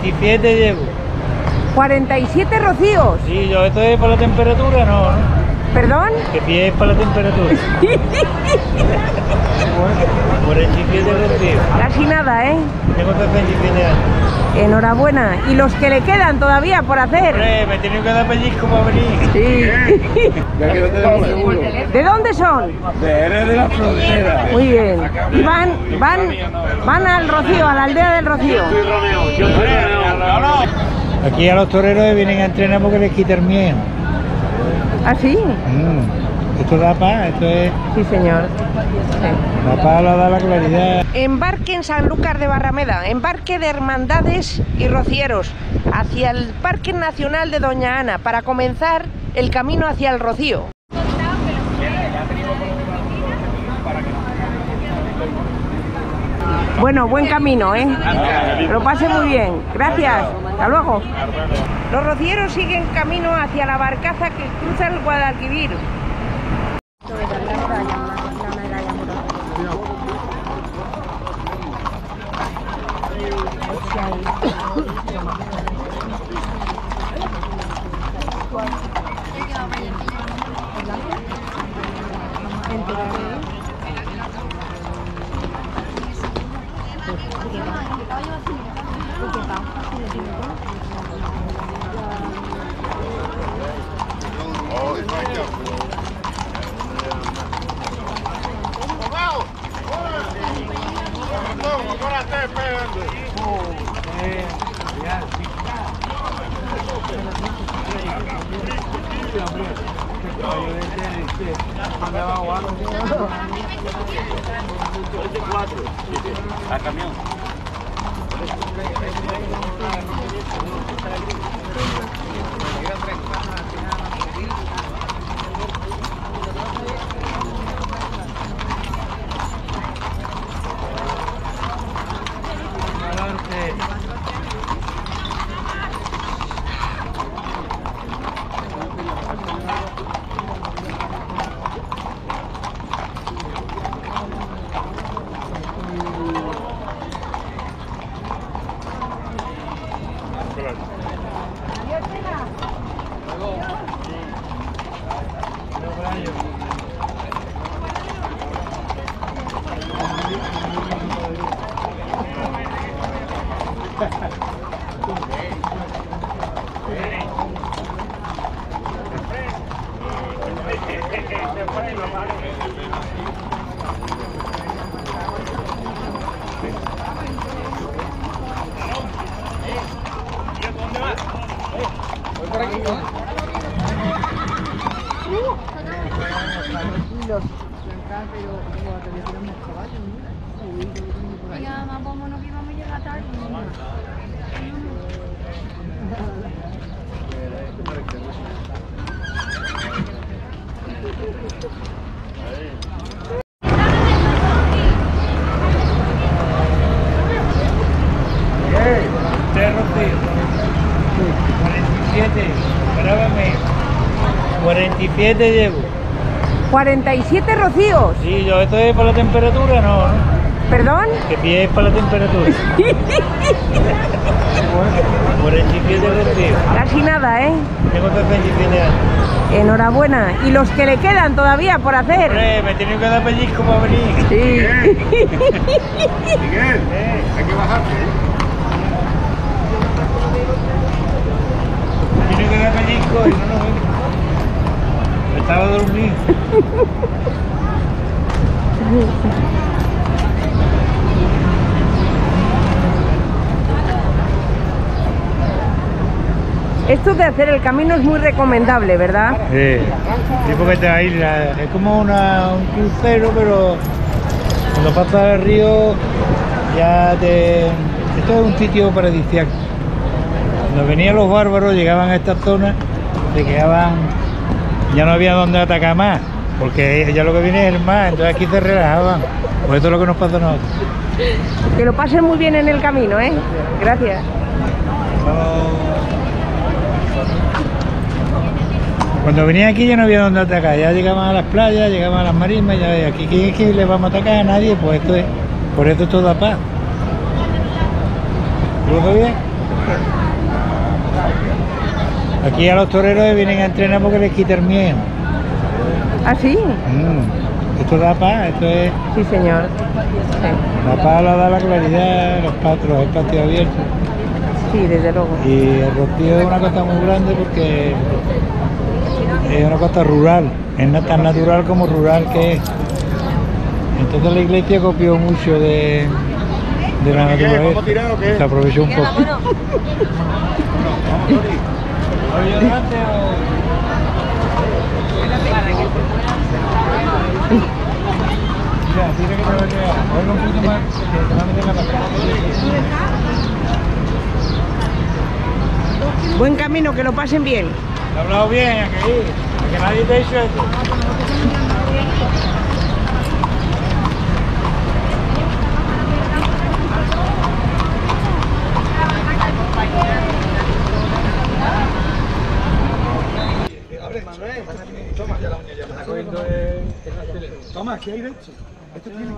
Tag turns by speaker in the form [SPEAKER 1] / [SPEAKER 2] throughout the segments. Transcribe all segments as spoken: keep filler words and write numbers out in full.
[SPEAKER 1] cuarenta y siete llevo.
[SPEAKER 2] ¿cuarenta y siete rocíos?
[SPEAKER 1] Sí, yo esto es para la temperatura, no, ¿no?
[SPEAKER 2] ¿Perdón?
[SPEAKER 1] Que pie es para la temperatura. cuarenta y siete rocíos.
[SPEAKER 2] Casi nada, ¿eh?
[SPEAKER 1] Tengo sesenta y siete años.
[SPEAKER 2] Enhorabuena. ¿Y los que le quedan todavía por hacer?
[SPEAKER 1] Hombre, me tiene que dar pellizco para venir.
[SPEAKER 2] Sí.
[SPEAKER 3] Ya que no tenemos seguro.
[SPEAKER 2] ¿De dónde son?
[SPEAKER 3] De Jerez de la Frontera.
[SPEAKER 2] Muy bien. Y van, van, van al Rocío, a la aldea del Rocío.
[SPEAKER 1] Aquí a los toreros vienen a entrenar porque les quita el miedo.
[SPEAKER 2] ¿Ah, sí?
[SPEAKER 1] Mm. Esto da paz, esto es...
[SPEAKER 2] Sí, señor. Sí.
[SPEAKER 1] La paz la da la claridad.
[SPEAKER 2] Embarque en Sanlúcar de Barrameda, embarque de hermandades y rocieros hacia el Parque Nacional de Doña Ana para comenzar el camino hacia el Rocío. Bueno, buen camino, ¿eh? Que lo pase muy bien. Gracias. Hasta luego. Los rocieros siguen camino hacia la barcaza que cruza el Guadalquivir.
[SPEAKER 3] A camión.
[SPEAKER 1] cuarenta y siete llevo.
[SPEAKER 2] ¿cuarenta y siete rocíos?
[SPEAKER 1] Sí, yo esto es para la temperatura, no, ¿no?
[SPEAKER 2] ¿Perdón?
[SPEAKER 1] Que pie es para la temperatura. cuarenta y siete rocíos.
[SPEAKER 2] Casi nada, ¿eh?
[SPEAKER 1] Tengo sesenta y siete años.
[SPEAKER 2] Enhorabuena. ¿Y los que le quedan todavía por hacer?
[SPEAKER 1] Hombre, me tiene que dar pellizco para venir.
[SPEAKER 2] Sí.
[SPEAKER 3] Miguel,
[SPEAKER 1] Eh.
[SPEAKER 3] hay que bajarte, ¿eh?
[SPEAKER 1] Me tiene que dar pellizco y no nos vengo. Estaba dormido.
[SPEAKER 2] Esto de hacer el camino es muy recomendable, ¿verdad?
[SPEAKER 1] Sí, sí, porque te aísla. Es como una, un crucero, pero cuando pasas el río ya te... Esto es un sitio paradisíaco. Cuando venían los bárbaros, llegaban a esta zona, se quedaban... Ya no había dónde atacar más, porque ya lo que viene es el mar, entonces aquí se relajaban. Pues esto es lo que nos pasa a nosotros.
[SPEAKER 2] Que lo pasen muy bien en el camino, ¿eh? Gracias.
[SPEAKER 1] Cuando venía aquí ya no había dónde atacar, ya llegaban a las playas, llegaban a las marismas, ya aquí ¿quién es que le vamos a atacar? A nadie, pues esto es, por eso esto da paz. ¿Lo ves bien? Aquí a los toreros vienen a entrenar porque les quita el miedo.
[SPEAKER 2] ¿Ah, sí?
[SPEAKER 1] Mm. Esto da paz, esto es...
[SPEAKER 2] Sí, señor. Sí.
[SPEAKER 1] La paz la da la claridad, los patros, el patio abierto.
[SPEAKER 2] Sí, desde luego.
[SPEAKER 1] Y el Rocío es una costa muy grande porque es una costa rural, es no tan natural como rural que es. Entonces la iglesia copió mucho de, de la naturaleza, se aprovechó un poco. Ya, dile que te va a quedar. Oiga un poquito más, que te va a meter la pata.
[SPEAKER 2] Buen camino, que lo pasen bien.
[SPEAKER 1] Te he hablado bien, aquí, que nadie te ha dicho esto.
[SPEAKER 3] Toma, ¿qué hay de esto? Esto tiene...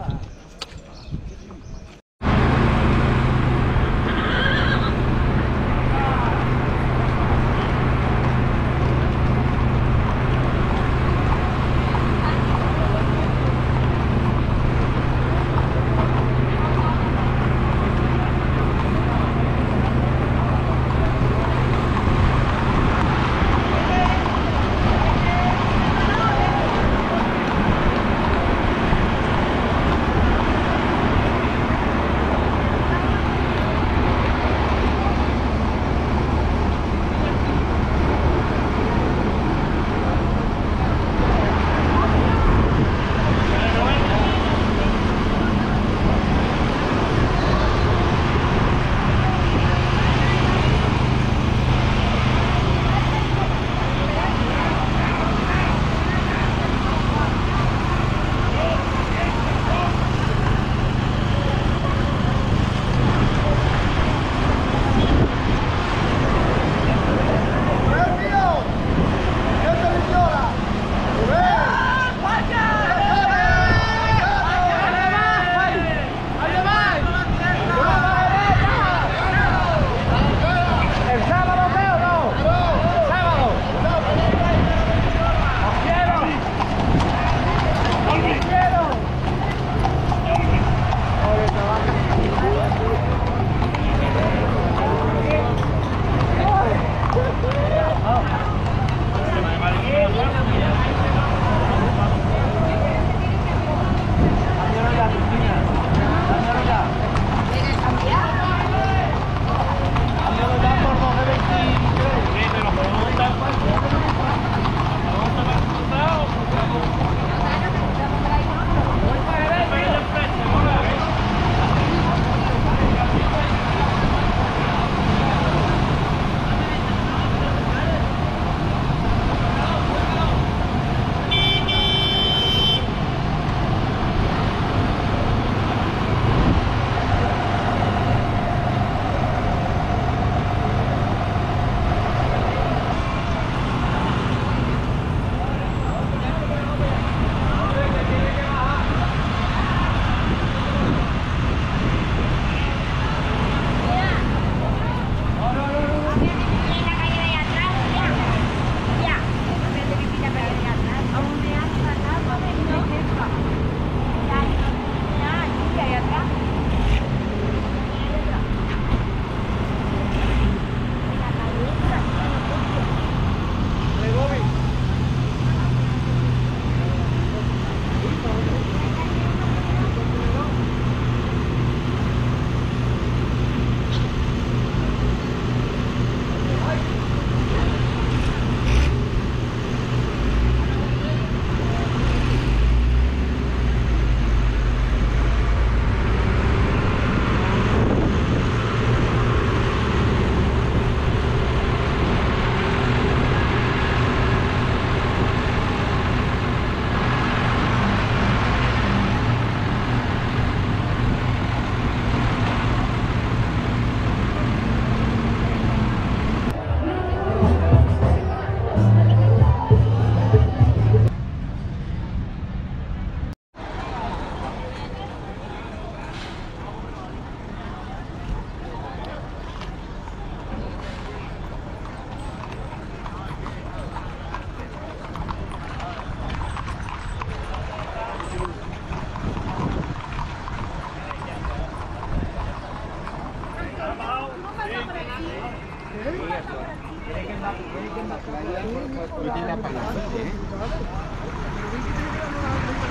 [SPEAKER 4] Y tira para adelante, ¿eh?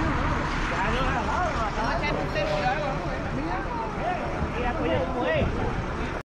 [SPEAKER 2] Mira, coño, ¿cómo es?